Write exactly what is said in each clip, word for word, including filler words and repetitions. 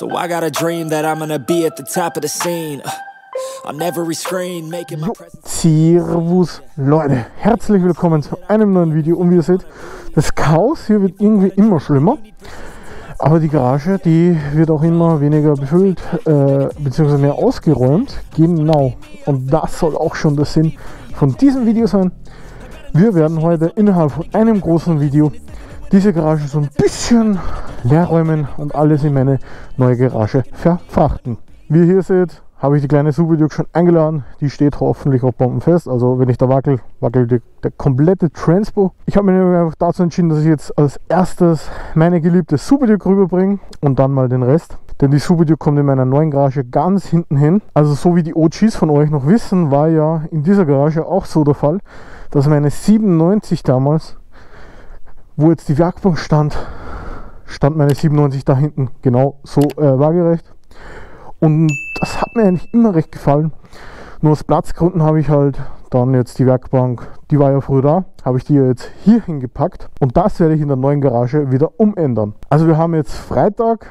So I got a dream that I'm gonna be at the top of the scene. On every screen, making my presence. Servus Leute, herzlich willkommen zu einem neuen Video. Und wie ihr seht, das Chaos hier wird irgendwie immer schlimmer. Aber die Garage, die wird auch immer weniger befüllt, äh, beziehungsweise mehr ausgeräumt. Genau. Und das soll auch schon der Sinn von diesem Video sein. Wir werden heute innerhalb von einem großen Video diese Garage so ein bisschen leer räumen und alles in meine neue Garage verfrachten. Wie ihr hier seht, habe ich die kleine Super-Duke schon eingeladen. Die steht hoffentlich auch bombenfest. Also wenn ich da wackel, wackelt die, der komplette Transpo. Ich habe mich einfach dazu entschieden, dass ich jetzt als erstes meine geliebte Super-Duke rüberbringe und dann mal den Rest. Denn die Super-Duke kommt in meiner neuen Garage ganz hinten hin. Also so wie die O Gs von euch noch wissen, war ja in dieser Garage auch so der Fall, dass meine siebenundneunzig damals, wo jetzt die Werkbank stand, stand meine siebenundneunzig da hinten genau so äh, waagerecht. Und das hat mir eigentlich immer recht gefallen. Nur aus Platzgründen habe ich halt dann jetzt die Werkbank, die war ja früher da, habe ich die jetzt hier hingepackt. Und das werde ich in der neuen Garage wieder umändern. Also wir haben jetzt Freitag,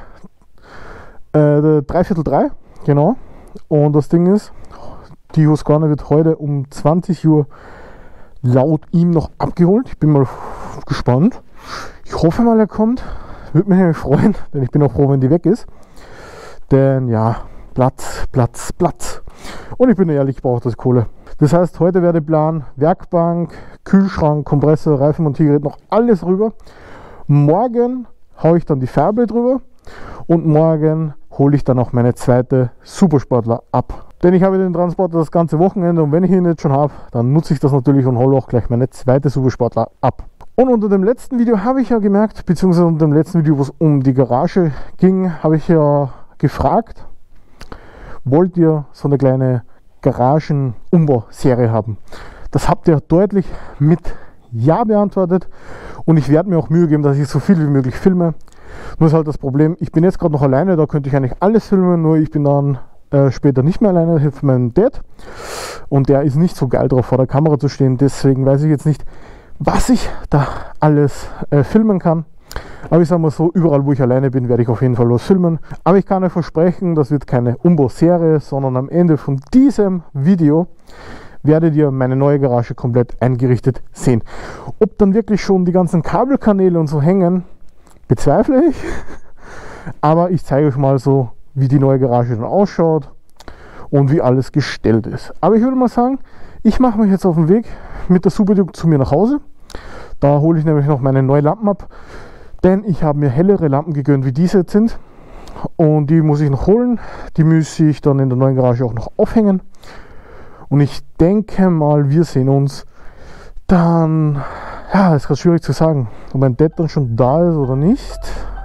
äh, dreiviertel drei, genau. Und das Ding ist, die Husqvarna wird heute um zwanzig Uhr laut ihm noch abgeholt. Ich bin mal gespannt. Ich hoffe mal, er kommt. Würde mich nämlich freuen, denn ich bin auch froh, wenn die weg ist. Denn ja, Platz, Platz, Platz. Und ich bin ehrlich, ich brauche das Kohle. Das heißt, heute werde ich planen, Werkbank, Kühlschrank, Kompressor, Reifenmontiergerät, noch alles rüber. Morgen haue ich dann die Farbe drüber. Und morgen hole ich dann auch meine zweite Supersportler ab. Denn ich habe den Transporter das ganze Wochenende und wenn ich ihn jetzt schon habe, dann nutze ich das natürlich und hole auch gleich meine zweite Supersportler ab. Und unter dem letzten Video habe ich ja gemerkt, beziehungsweise unter dem letzten Video, wo es um die Garage ging, habe ich ja gefragt, wollt ihr so eine kleine Garagen-Umbau-Serie haben? Das habt ihr deutlich mit Ja beantwortet und ich werde mir auch Mühe geben, dass ich so viel wie möglich filme. Nur ist halt das Problem, ich bin jetzt gerade noch alleine, da könnte ich eigentlich alles filmen, nur ich bin dann äh, später nicht mehr alleine, hilft meinem Dad und der ist nicht so geil drauf, vor der Kamera zu stehen, deswegen weiß ich jetzt nicht, was ich da alles äh, filmen kann. Aber ich sage mal so, überall wo ich alleine bin, werde ich auf jeden Fall was filmen. Aber ich kann euch versprechen, das wird keine Umbauserie, sondern am Ende von diesem Video werdet ihr meine neue Garage komplett eingerichtet sehen. Ob dann wirklich schon die ganzen Kabelkanäle und so hängen, bezweifle ich. Aber ich zeige euch mal so, wie die neue Garage dann ausschaut und wie alles gestellt ist. Aber ich würde mal sagen, ich mache mich jetzt auf den Weg mit der Super-Duke zu mir nach Hause. Da hole ich nämlich noch meine neuen Lampen ab. Denn ich habe mir hellere Lampen gegönnt, wie diese jetzt sind. Und die muss ich noch holen. Die muss ich dann in der neuen Garage auch noch aufhängen. Und ich denke mal, wir sehen uns dann... Ja, ist gerade schwierig zu sagen, ob mein Dad dann schon da ist oder nicht.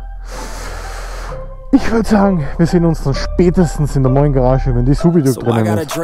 Ich würde sagen, wir sehen uns dann spätestens in der neuen Garage, wenn die Super-Duke drin ist.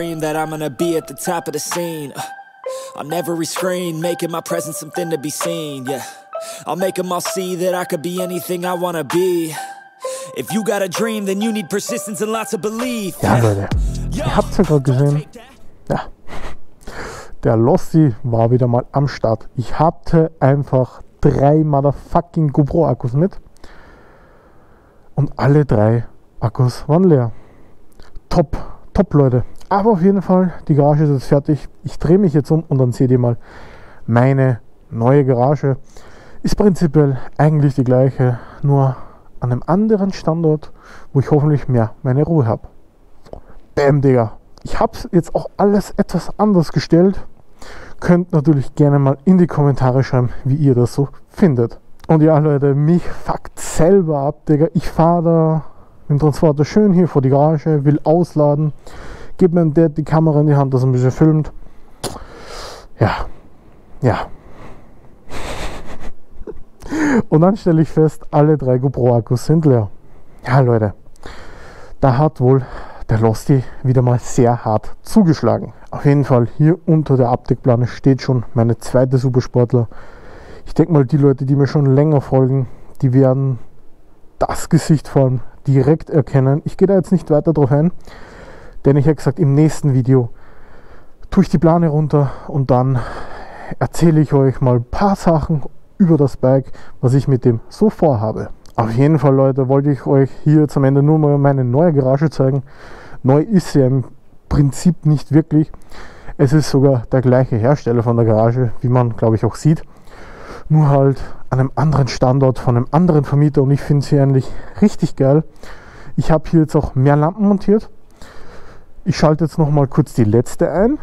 On every screen, making my presence something to be seen, yeah. I'll make them all see that I could be anything I wanna be. If you got a dream, then you need persistence and lots of belief. Ja, Leute, ihr habt es ja gerade gesehen. Ja, der Lossi war wieder mal am Start. Ich hatte einfach drei motherfucking GoPro-Akkus mit. Und alle drei Akkus waren leer. Top, top, Leute. Aber auf jeden Fall, die Garage ist jetzt fertig. Ich drehe mich jetzt um und dann seht ihr mal meine neue Garage. Ist prinzipiell eigentlich die gleiche, nur an einem anderen Standort, wo ich hoffentlich mehr meine Ruhe habe. Bam, Digga. Ich habe es jetzt auch alles etwas anders gestellt. Könnt natürlich gerne mal in die Kommentare schreiben, wie ihr das so findet. Und ja, Leute, mich fuckt selber ab, Digga. Ich fahre da mit dem Transporter schön hier vor die Garage, will ausladen. Gebe meinem Dad die Kamera in die Hand, dass er ein bisschen filmt. Ja, ja. Und dann stelle ich fest, alle drei GoPro-Akkus sind leer. Ja, Leute, da hat wohl der Losty wieder mal sehr hart zugeschlagen. Auf jeden Fall, hier unter der Abdeckplane steht schon meine zweite Supersportler. Ich denke mal, die Leute, die mir schon länger folgen, die werden das Gesicht vor allem direkt erkennen. Ich gehe da jetzt nicht weiter drauf ein. Denn ich habe gesagt, im nächsten Video tue ich die Plane runter und dann erzähle ich euch mal ein paar Sachen über das Bike, was ich mit dem so vorhabe. auf jeden Fall, Leute, wollte ich euch hier jetzt am Ende nur mal meine neue Garage zeigen. Neu ist sie im Prinzip nicht wirklich. Es ist sogar der gleiche Hersteller von der Garage, wie man, glaube ich, auch sieht. Nur halt an einem anderen Standort von einem anderen Vermieter und ich finde sie eigentlich richtig geil. Ich habe hier jetzt auch mehr Lampen montiert. Ich schalte jetzt noch mal kurz die letzte ein.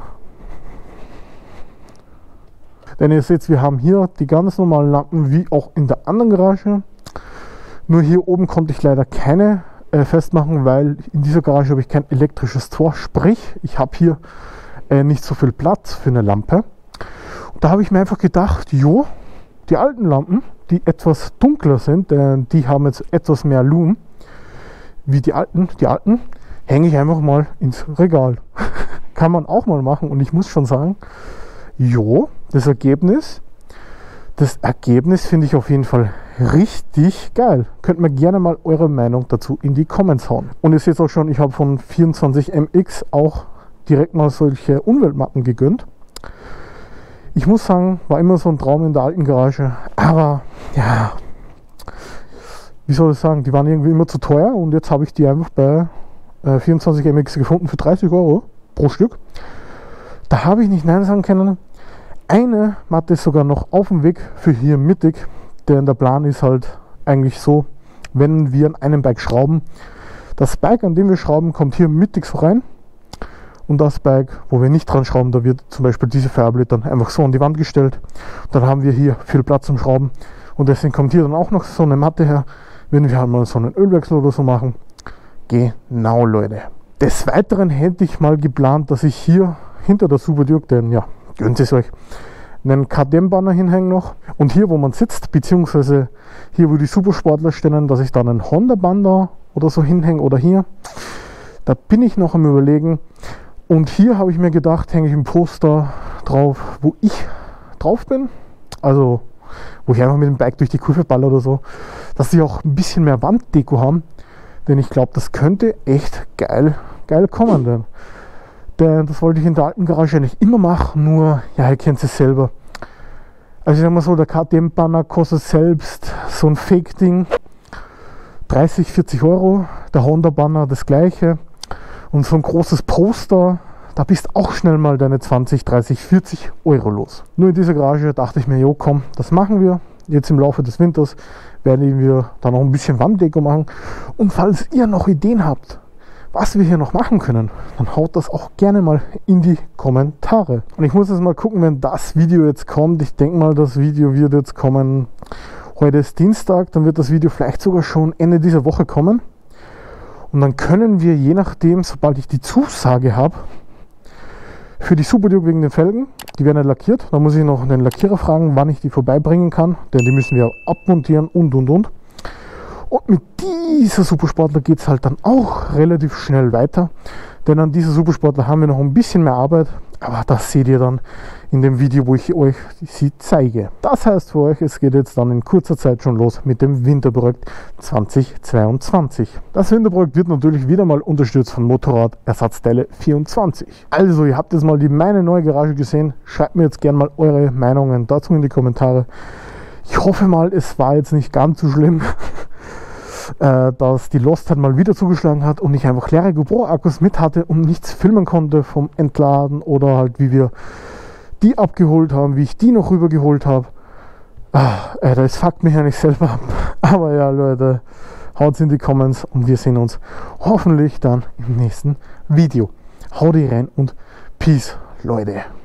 Denn ihr seht, wir haben hier die ganz normalen Lampen wie auch in der anderen Garage. Nur hier oben konnte ich leider keine äh, festmachen, weil in dieser Garage habe ich kein elektrisches Tor. Sprich, ich habe hier äh, nicht so viel Platz für eine Lampe. Und da habe ich mir einfach gedacht, jo, die alten Lampen, die etwas dunkler sind, denn die haben jetzt etwas mehr Lumen, wie die alten, die alten, hänge ich einfach mal ins Regal. Kann man auch mal machen und ich muss schon sagen, jo, das Ergebnis, das Ergebnis finde ich auf jeden Fall richtig geil. Könnt mir gerne mal eure Meinung dazu in die Comments hauen. Und ihr seht auch schon, ich habe von vierundzwanzig M X auch direkt mal solche Umweltmatten gegönnt. Ich muss sagen, war immer so ein Traum in der alten Garage, aber ja, wie soll ich sagen, die waren irgendwie immer zu teuer und jetzt habe ich die einfach bei äh, vierundzwanzig M X gefunden für dreißig Euro pro Stück. Da habe ich nicht Nein sagen können. Eine Matte ist sogar noch auf dem Weg für hier mittig, denn der Plan ist halt eigentlich so, wenn wir an einem Bike schrauben, das Bike, an dem wir schrauben, kommt hier mittig so rein und das Bike, wo wir nicht dran schrauben, da wird zum Beispiel diese Feuerblät dann einfach so an die Wand gestellt. Dann haben wir hier viel Platz zum Schrauben und deswegen kommt hier dann auch noch so eine Matte her, wenn wir halt mal so einen Ölwechsel oder so machen. Genau, Leute. Des Weiteren hätte ich mal geplant, dass ich hier hinter der Super Duke, denn ja, gönnt es euch, einen K D M-Banner hinhängen noch. Und hier, wo man sitzt, beziehungsweise hier, wo die Supersportler stehen, dass ich dann einen Honda-Banner oder so hinhänge oder hier. Da bin ich noch am Überlegen. Und hier habe ich mir gedacht, hänge ich ein Poster drauf, wo ich drauf bin. Also, wo ich einfach mit dem Bike durch die Kurve baller oder so. Dass sie auch ein bisschen mehr Wanddeko haben. Denn ich glaube, das könnte echt geil, geil kommen. Denn. Denn das wollte ich in der alten Garage eigentlich immer machen, nur, ja, ihr kennt es selber. Also ich sag mal so, der K D M-Banner kostet selbst so ein Fake-Ding dreißig, vierzig Euro. Der Honda-Banner das gleiche. Und so ein großes Poster, da bist auch schnell mal deine zwanzig, dreißig, vierzig Euro los. Nur in dieser Garage dachte ich mir, jo komm, das machen wir. Jetzt im Laufe des Winters werden wir da noch ein bisschen Wanddeko machen. Und falls ihr noch Ideen habt, was wir hier noch machen können, dann haut das auch gerne mal in die Kommentare. Und ich muss jetzt mal gucken, wenn das Video jetzt kommt. Ich denke mal, das Video wird jetzt kommen. Heute ist Dienstag, dann wird das Video vielleicht sogar schon Ende dieser Woche kommen. Und dann können wir, je nachdem, sobald ich die Zusage habe, für die Super Duke wegen den Felgen, die werden ja lackiert. Da muss ich noch den Lackierer fragen, wann ich die vorbeibringen kann, denn die müssen wir abmontieren und und und. Und mit dieser Supersportler geht es halt dann auch relativ schnell weiter. Denn an dieser Supersportler haben wir noch ein bisschen mehr Arbeit. Aber das seht ihr dann in dem Video, wo ich euch sie zeige. Das heißt für euch, es geht jetzt dann in kurzer Zeit schon los mit dem Winterprojekt zweitausendzweiundzwanzig. Das Winterprojekt wird natürlich wieder mal unterstützt von Motorrad Ersatzteile vierundzwanzig. Also ihr habt jetzt mal die meine neue Garage gesehen. Schreibt mir jetzt gerne mal eure Meinungen dazu in die Kommentare. Ich hoffe mal, es war jetzt nicht ganz so schlimm. Dass die Lost halt mal wieder zugeschlagen hat und ich einfach leere GoPro-Akkus mit hatte und nichts filmen konnte vom Entladen oder halt wie wir die abgeholt haben, wie ich die noch rübergeholt habe. Ah, äh, das fuckt mich ja nicht selber ab. Aber ja, Leute, haut's in die Comments und wir sehen uns hoffentlich dann im nächsten Video. Haut rein und Peace, Leute.